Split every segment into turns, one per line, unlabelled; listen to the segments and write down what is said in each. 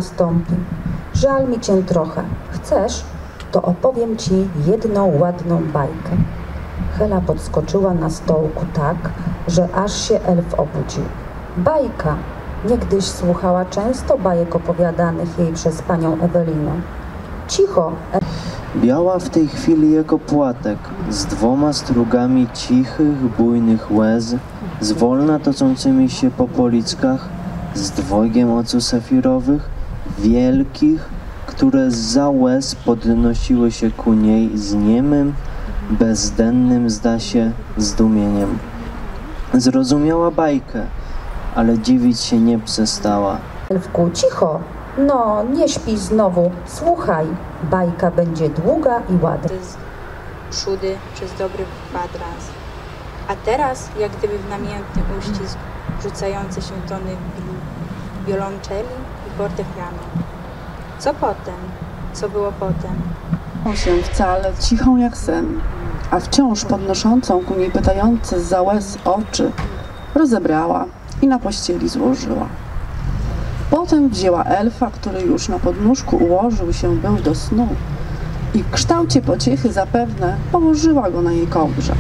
nastąpi. Żal mi cię trochę. Chcesz, to opowiem ci jedną ładną bajkę. Hela podskoczyła na stołku tak, że aż się elf obudził. Bajka! Niegdyś słuchała często bajek opowiadanych jej przez panią Ewelinę. Cicho!
Biała w tej chwili jako płatek, z 2 strugami cichych, bujnych łez, zwolna tocącymi się po polickach, z 2 oczu safirowych, wielkich, które zza łez podnosiły się ku niej z niemym, bezdennym, zda się, zdumieniem. Zrozumiała bajkę, ale dziwić się nie przestała.
Elfku, cicho! No, nie śpij znowu. Słuchaj, bajka będzie długa i ładna.
Szudy przez dobry kwadrans. A teraz, jak gdyby w namiętny uścisk, rzucające się tony wiolonczeli i fortepianu. Co potem? Co było potem?
Się wcale cichą jak sen, a wciąż podnoszącą ku niej pytające zza łez oczy rozebrała i na pościeli złożyła. Potem wzięła elfa, który już na podnóżku ułożył się był do snu i w kształcie pociechy zapewne położyła go na jej kołdrze.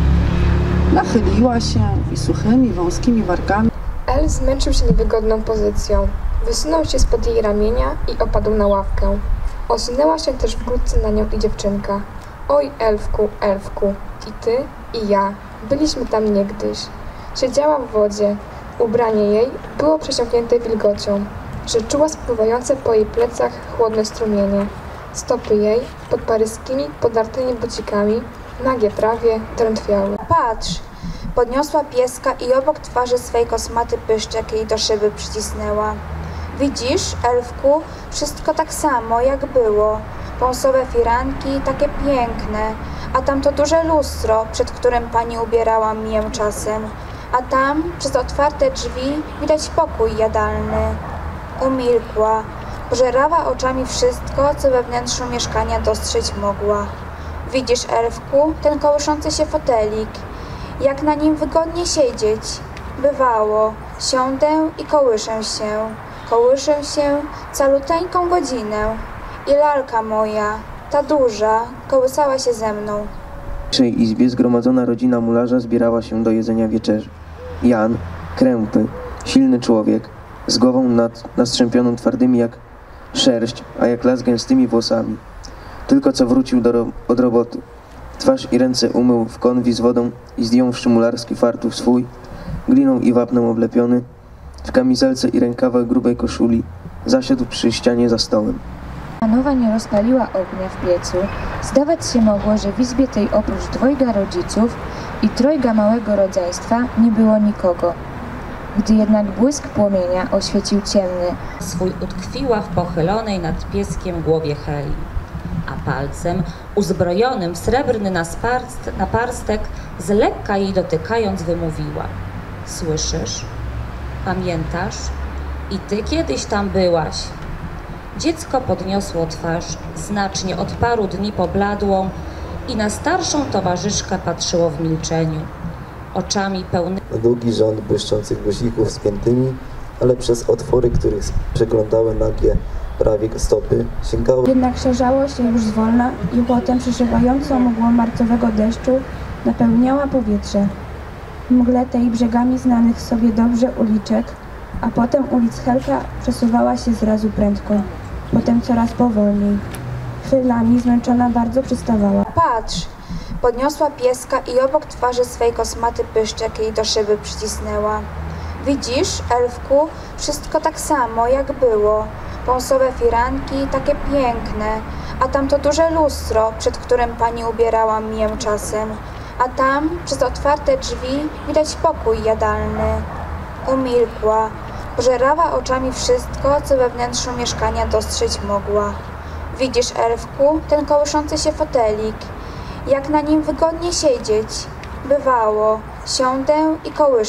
Nachyliła się i suchymi, wąskimi wargami.
Elf zmęczył się niewygodną pozycją. Wysunął się spod jej ramienia i opadł na ławkę. Osunęła się też wkrótce na nią i dziewczynka. Oj, elfku, elfku, i ty, i ja, byliśmy tam niegdyś. Siedziała w wodzie. Ubranie jej było przesiąknięte wilgocią, że czuła spływające po jej plecach chłodne strumienie. Stopy jej, pod paryskimi, podartymi bucikami, nagie prawie, drętwiały.
Patrz! Podniosła pieska i obok twarzy swej kosmaty pyszczek jej do szyby przycisnęła. Widzisz, elfku, wszystko tak samo, jak było. Pąsowe firanki, takie piękne, a tam to duże lustro, przed którym pani ubierała mię czasem. A tam, przez otwarte drzwi, widać pokój jadalny. Umilkła, pożerała oczami wszystko, co we wnętrzu mieszkania dostrzec mogła. Widzisz, elfku, ten kołyszący się fotelik. Jak na nim wygodnie siedzieć. Bywało, siądę i kołyszę się caluteńką godzinę. I lalka moja, ta duża, kołysała się ze mną.
W naszej izbie zgromadzona rodzina mularza zbierała się do jedzenia wieczerzy. Jan, krępy, silny człowiek, z głową nastrzępioną twardymi jak szerść, a jak las gęstymi włosami. Tylko co wrócił od roboty. Twarz i ręce umył w konwi z wodą i zdjąwszy mularski fartuch swój, gliną i wapnem oblepiony, w kamizelce i rękawach grubej koszuli, zasiadł przy ścianie za stołem.
Panowa nie rozpaliła ognia w piecu. Zdawać się mogło, że w izbie tej oprócz 2 rodziców i 3 małego rodzeństwa nie było nikogo. Gdy jednak błysk płomienia oświecił ciemny,
swój utkwiła w pochylonej nad pieskiem głowie Heli, a palcem uzbrojonym w srebrny naparstek z lekka jej dotykając wymówiła: słyszysz? Pamiętasz? I ty kiedyś tam byłaś. Dziecko podniosło twarz, znacznie od paru dni pobladłą, i na starszą towarzyszkę patrzyło w milczeniu, oczami pełnymi.
Długi rząd błyszczących guzików spiętymi, ale przez otwory, których przeglądały nagie prawie stopy, sięgały.
jednak szarzało się już zwolna i potem przyszywającą mgłą marcowego deszczu napełniała powietrze. W mgle tej brzegami znanych sobie dobrze uliczek, a potem ulic Helka przesuwała się zrazu prędko, potem coraz powolniej. Chwilami zmęczona bardzo przystawała.
Patrz! Podniosła pieska i obok twarzy swej kosmaty pyszczek jej do szyby przycisnęła. Widzisz, elfku, wszystko tak samo, jak było. Pąsowe firanki, takie piękne, a tam to duże lustro, przed którym pani ubierała mię czasem. A tam, przez otwarte drzwi, widać pokój jadalny. Umilkła, pożerała oczami wszystko, co we wnętrzu mieszkania dostrzec mogła. Widzisz, elfku, ten kołyszący się fotelik. Jak na nim wygodnie siedzieć. Bywało, siądę i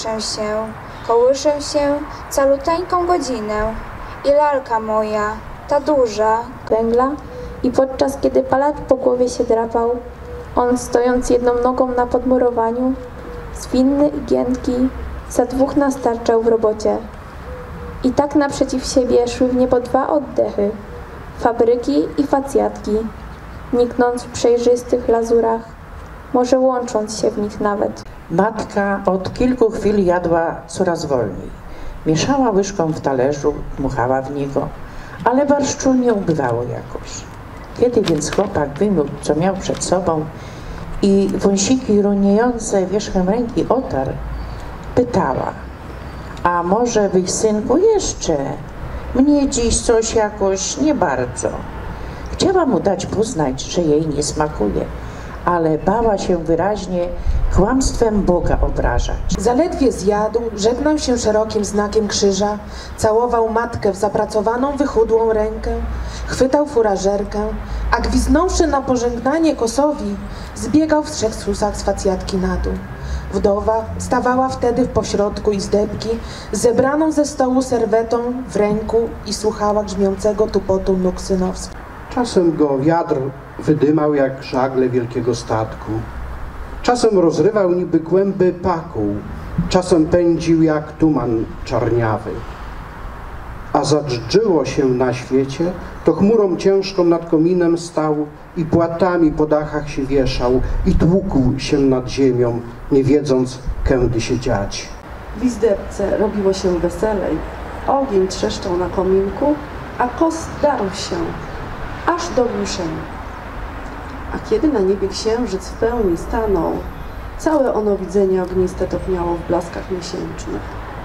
kołyszę się caluteńką godzinę. I lalka moja, ta duża,
węgla, i podczas kiedy palacz po głowie się drapał, on stojąc jedną nogą na podmurowaniu, zwinny i giętki, za 2 nastarczał w robocie. I tak naprzeciw siebie szły w niebo dwa oddechy. Fabryki i facjatki, niknąc w przejrzystych lazurach, może łącząc się w nich nawet.
Matka od kilku chwil jadła coraz wolniej. Mieszała łyżką w talerzu, dmuchała w niego, ale barszczu nie ubywało jakoś. Kiedy więc chłopak wymiótł, co miał przed sobą i wąsiki runiejące wierzchem ręki otarł, pytała: a może byś, synku, jeszcze? Mnie dziś coś jakoś nie bardzo. Chciała mu dać poznać, że jej nie smakuje, ale bała się wyraźnie kłamstwem Boga obrażać.
Zaledwie zjadł, żegnał się szerokim znakiem krzyża, całował matkę w zapracowaną, wychudłą rękę, chwytał furażerkę, a gwiznąwszy na pożegnanie kosowi, zbiegał w trzech susach z facjatki na dół. Wdowa stawała wtedy w pośrodku izdebki, zebraną ze stołu serwetą w ręku i słuchała grzmiącego tupotu nóg synowskich.
Czasem go wiatr wydymał jak żagle wielkiego statku. Czasem rozrywał niby kłęby paku, czasem pędził jak tuman czarniawy. A zadżdżyło się na świecie, to chmurą ciężką nad kominem stał i płatami po dachach się wieszał i tłukł się nad ziemią, nie wiedząc, kędy się dziać.
W izdebce robiło się weselej, ogień trzeszczał na kominku, a kos darł się aż do głuszenia. A kiedy na niebie księżyc w pełni stanął, całe ono widzenie ogniste topniało w blaskach miesięcznych.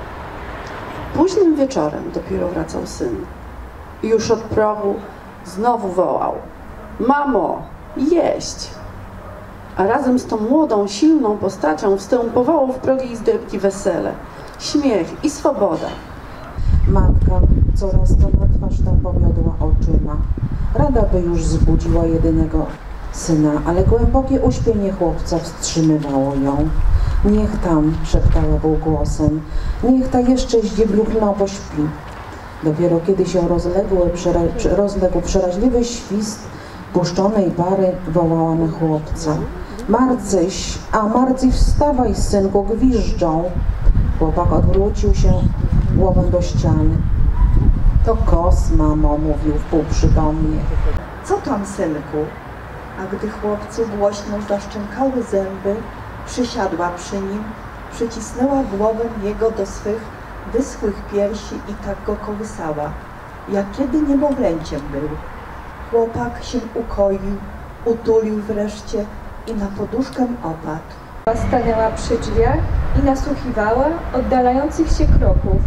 Późnym wieczorem dopiero wracał syn. I już od progu znowu wołał: mamo, jeść! A razem z tą młodą, silną postacią wstępowało w progi izdebki wesele, śmiech i swoboda.
Matka coraz to na twarz tam powiodła oczyma. Rada by już zbudziła jedynego syna, ale głębokie uśpienie chłopca wstrzymywało ją. Niech tam, szeptała półgłosem, niech ta jeszcze zdziebluchna pośpi. Dopiero kiedy się rozległ przeraźliwy świst puszczonej pary, wołała na chłopca: Marcyś, a Marcyś, wstawaj, synku, gwiżdżą. Chłopak odwrócił się głową do ściany. To kos, mamo, mówił wpółprzytomnie.
Co tam, synku? A gdy chłopcu głośno zaszczękały zęby, przysiadła przy nim, przycisnęła głowę jego do swych wyschłych piersi i tak go kołysała, jak kiedy niemowlęciem był. Chłopak się ukoił, utulił wreszcie i na poduszkę opadł.
Stanęła przy drzwiach i nasłuchiwała oddalających się kroków.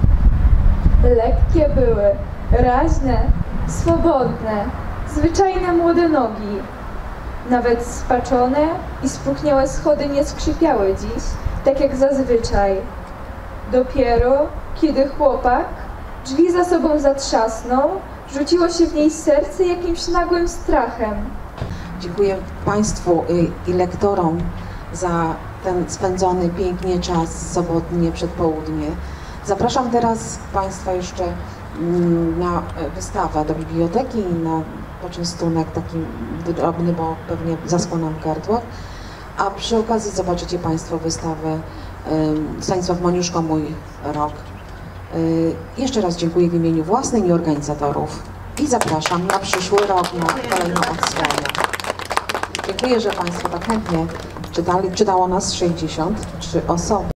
Lekkie były, raźne, swobodne, zwyczajne młode nogi. Nawet spaczone i spuchniałe schody nie skrzypiały dziś, tak jak zazwyczaj. Dopiero, kiedy chłopak drzwi za sobą zatrzasnął, rzuciło się w niej serce jakimś nagłym strachem.
Dziękuję Państwu i lektorom za ten spędzony pięknie czas sobotnie przedpołudnie. Zapraszam teraz Państwa jeszcze na wystawę do biblioteki i na poczęstunek taki drobny, bo pewnie zaschło nam w gardłach. A przy okazji zobaczycie Państwo wystawę Stanisław Moniuszko, Mój rok. Jeszcze raz dziękuję w imieniu własnym i organizatorów i zapraszam na przyszły rok na kolejną odsłonę. Dziękuję, że Państwo tak chętnie czytali. Czytało nas 63 osoby.